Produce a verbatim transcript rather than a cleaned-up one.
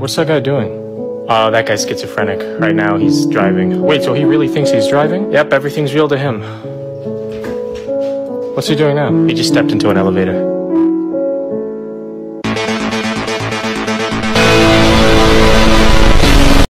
What's that guy doing? Oh, that guy's schizophrenic. Right now, he's driving. Wait, so he really thinks he's driving? Yep, everything's real to him. What's he doing now? He just stepped into an elevator.